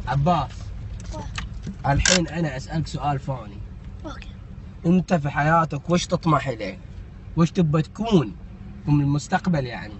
عباس، الحين انا اسالك سؤال ثاني. اوكي. انت في حياتك وش تطمح اليه؟ وش تبى تكون في المستقبل يعني؟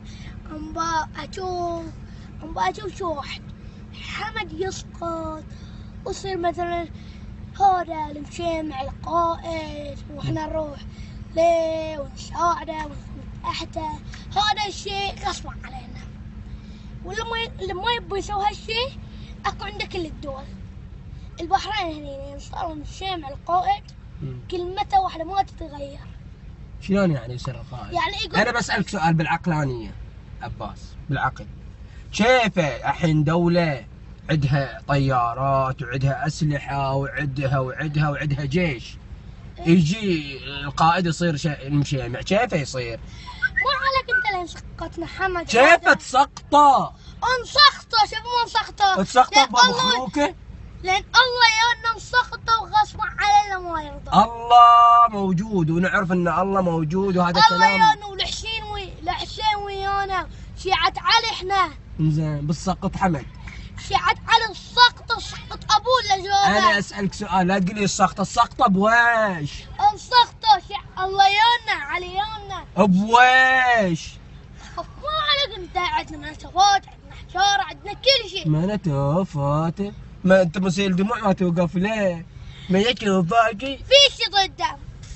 أبغى أشوف شو واحد حمد يسقط ويصير مثلا هذا المشيمع القائد واحنا نروح ليه ونساعده ونكون تحته. هذا الشيء غصب علينا، واللي ما يبغى يسوي هالشيء اكو عندك كل الدول. البحرين هني صاروا المشيمع القائد كلمته واحده ما تتغير. شلون يعني يصير القائد؟ يعني يقول انا بسالك سؤال بالعقلانيه عباس، بالعقل. كيف الحين دوله عندها طيارات وعندها اسلحه وعندها جيش، يجي القائد يصير المشيمع، كيف يصير؟ مو عليك انت لين سقطنا حمد. كيف تسقطه؟ انسخطه. شوف ما انسخطه. تسقطه بمخلوقه؟ لان الله يانا نسخطه وغصب علينا ما يرضى. الله موجود ونعرف ان الله موجود وهذا الله كلام. يانا والحسين ويانا شيعة علي احنا. زين بالسقط حمد. شيعة علي السقطه سقط ابوه لجوبه. انا اسالك سؤال، لا تقول لي السقطه بويش؟ انسخطه الله يانا علي يانا. بويش؟ ما عليك انت. عندنا نشفات، عندنا حجاره، عندنا كل شيء. ما انا توفات، ما انت مسيل دموع ما توقف ليه؟ ما يكفي باقي؟ في شيء ضده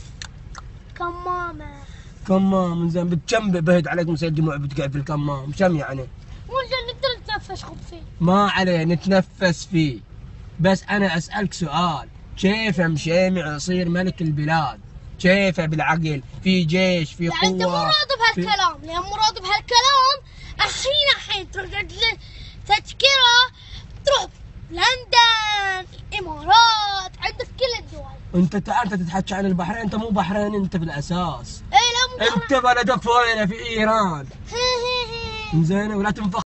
كمامه. زين بكم بهد عليك مسيل دموع بتقعد في الكمام؟ كم يعني؟ مو زين نقدر نتنفس خب فيه. ما عليه نتنفس فيه، بس انا اسالك سؤال، كيف مشيمع يصير ملك البلاد؟ كيف بالعقل؟ في جيش، في قوه. لا انت مو راضي بهالكلام، لان مو راضي بهالكلام الحين تروح تذكره تروح لندن، الامارات، عندك كل الدول. انت تتحكي عن البحرين، انت مو بحرين انت بالاساس. اي لا مو انت بلدك فوينه في ايران. زين ولا تنفخ